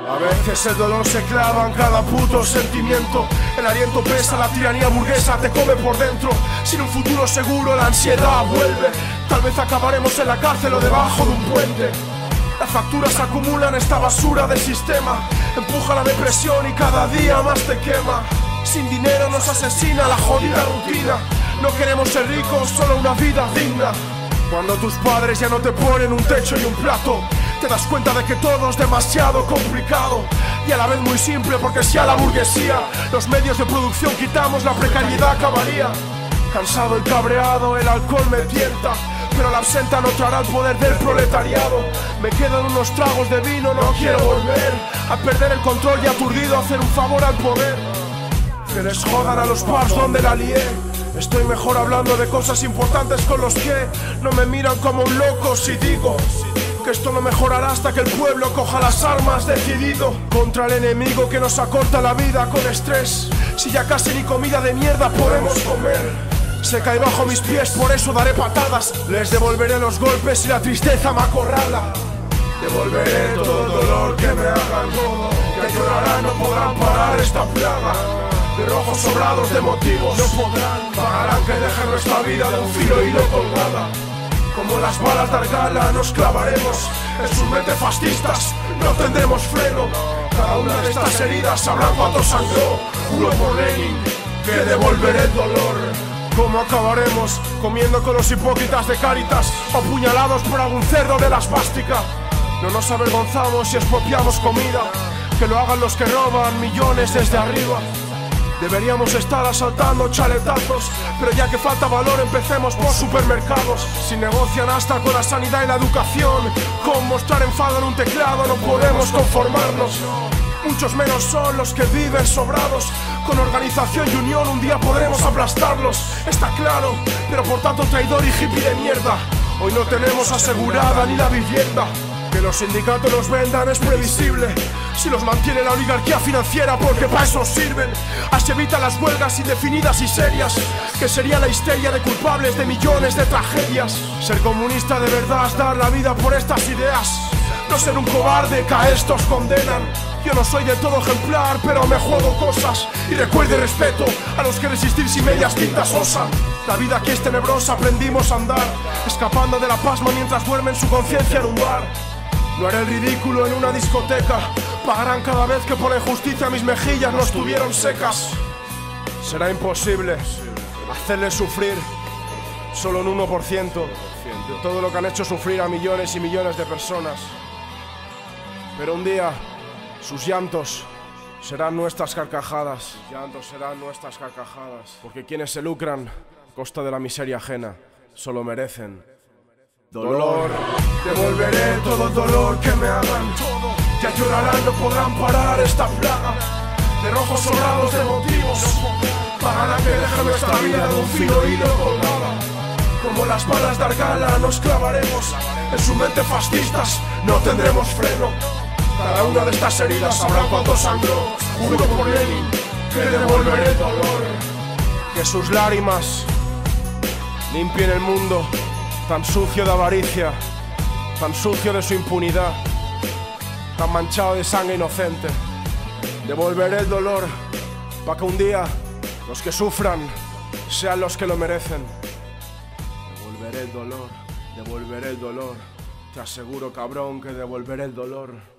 A veces el dolor se clava en cada puto sentimiento. El aliento pesa, la tiranía burguesa te come por dentro. Sin un futuro seguro la ansiedad vuelve. Tal vez acabaremos en la cárcel o debajo de un puente. Las facturas acumulan esta basura del sistema. Empuja la depresión y cada día más te quema. Sin dinero nos asesina la jodida rutina. No queremos ser ricos, solo una vida digna. Cuando tus padres ya no te ponen un techo y un plato, te das cuenta de que todo es demasiado complicado y a la vez muy simple, porque si a la burguesía los medios de producción quitamos, la precariedad acabaría. Cansado y cabreado, el alcohol me tienta, pero la absenta no traerá el poder del proletariado. Me quedan unos tragos de vino, no quiero volver a perder el control y aturdido hacer un favor al poder. Que les jodan a los bars donde la lié. Estoy mejor hablando de cosas importantes con los que no me miran como un loco si digo que esto no mejorará hasta que el pueblo coja las armas decidido contra el enemigo que nos acorta la vida con estrés. Si ya casi ni comida de mierda podemos comer, se cae bajo mis pies, por eso daré patadas. Les devolveré los golpes y la tristeza me acorrala. Devolveré todo el dolor que me hagan, que llorarán, no podrán parar esta plaga. De rojos sobrados de motivos no podrán, pagarán que dejen nuestra vida de un filo hilo colgada. Como las balas de Argala nos clavaremos en sus mentes fascistas, no tendremos freno. Cada una de estas heridas sabrá cuánto sangró. Juro por Lenin que devolveré el dolor. ¿Cómo acabaremos? Comiendo con los hipócritas de Cáritas, apuñalados por algún cerdo de la esvástica. No nos avergonzamos si expropiamos comida, que lo hagan los que roban millones desde arriba. Deberíamos estar asaltando chaletazos, pero ya que falta valor empecemos por supermercados. Si negocian hasta con la sanidad y la educación, con mostrar enfado en un teclado no podemos conformarnos. Muchos menos son los que viven sobrados. Con organización y unión un día podremos aplastarlos, está claro, pero por tanto traidor y hippie de mierda, hoy no tenemos asegurada ni la vivienda. Que los sindicatos los vendan es previsible, si los mantiene la oligarquía financiera, porque para eso sirven. Así evitan las huelgas indefinidas y serias, que sería la histeria de culpables de millones de tragedias. Ser comunista de verdad es dar la vida por estas ideas, no ser un cobarde que a estos condenan. Yo no soy del todo ejemplar, pero me juego cosas, y recuerde respeto a los que resistir sin medias tintas osan. La vida aquí es tenebrosa, aprendimos a andar, escapando de la pasma mientras duerme en su conciencia en un bar. No haré el ridículo en una discoteca, pagarán cada vez que por la injusticia mis mejillas no estuvieron secas. Será imposible hacerles sufrir solo un 1% de todo lo que han hecho sufrir a millones y millones de personas. Pero un día sus llantos serán nuestras carcajadas. Porque quienes se lucran a costa de la miseria ajena solo merecen dolor. Devolveré todo el dolor que me hagan, ya llorarán, no podrán parar esta plaga. De rojos sobrados de motivos, pagarán que deje nuestra vida de un filo hilo colgada. Como las balas de Argala nos clavaremos en su mente fascistas, no tendremos freno. Cada una de estas heridas sabrá cuánto sangró. Juro por Lenin que devolveré el dolor. Que sus lágrimas limpien el mundo tan sucio de avaricia, tan sucio de su impunidad, tan manchado de sangre inocente. Devolveré el dolor para que un día los que sufran sean los que lo merecen. Devolveré el dolor, te aseguro, cabrón, que devolveré el dolor.